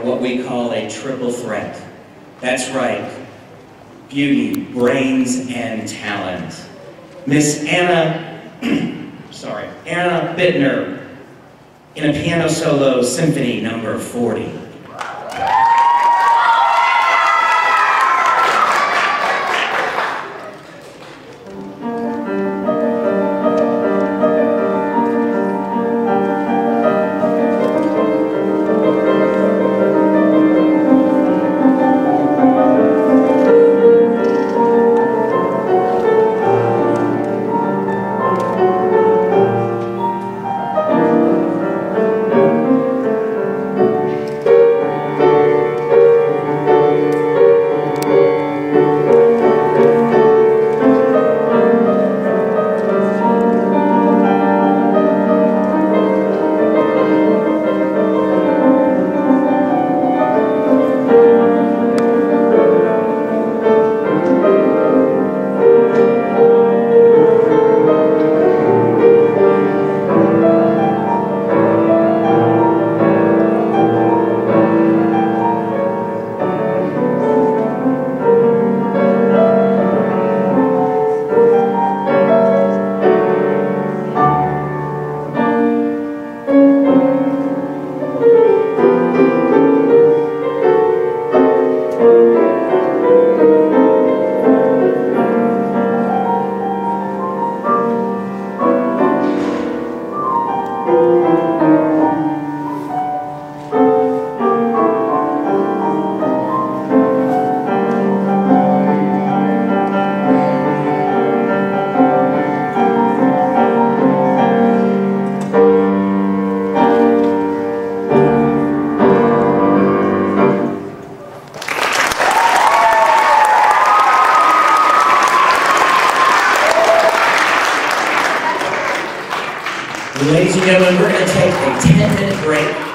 what we call a triple threat. That's right, beauty, brains, and talent. Miss Anna, Anna Bittner in a piano solo, Symphony Number 40. Ladies and gentlemen, we're going to take a 10-minute break.